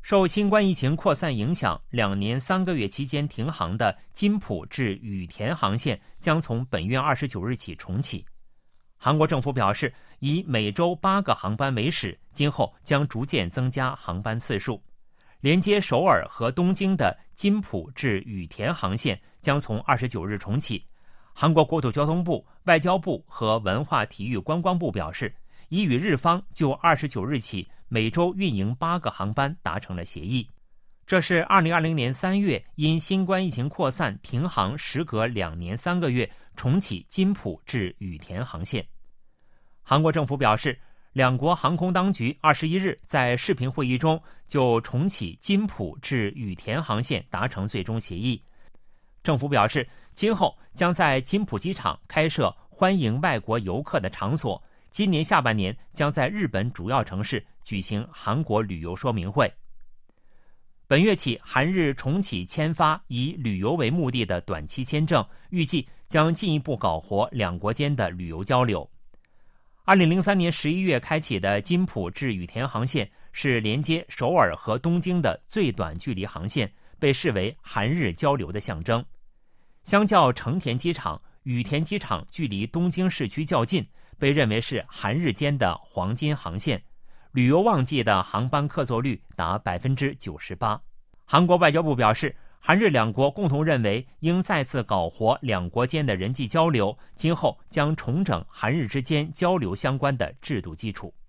受新冠疫情扩散影响，2年3个月期间停航的金浦至羽田航线将从本月29日起重启。韩国政府表示，以每周8个航班为始，今后将逐渐增加航班次数。连接首尔和东京的金浦至羽田航线将从29日重启。韩国国土交通部、外交部和文化体育观光部表示，已与日方就29日起每周运营8个航班达成了协议。这是2020年3月因新冠疫情扩散停航，时隔2年3个月重启金浦至羽田航线。韩国政府表示，两国航空当局21日在视频会议中就重启金浦至羽田航线达成最终协议。政府表示，今后将在金浦机场开设欢迎外国游客的场所，今年下半年将在日本主要城市举行韩国旅游说明会。本月起，韩日重启签发以旅游为目的的短期签证，预计将进一步搞活两国间的旅游交流。2003年11月开启的金浦至羽田航线是连接首尔和东京的最短距离航线，被视为韩日交流的象征。相较成田机场，羽田机场距离东京市区较近，被认为是韩日间的黄金航线，旅游旺季的航班客座率达 98%。 韩国外交部表示，韩日两国共同认为应再次搞活两国间的人际交流，今后将重整韩日之间交流相关的制度基础。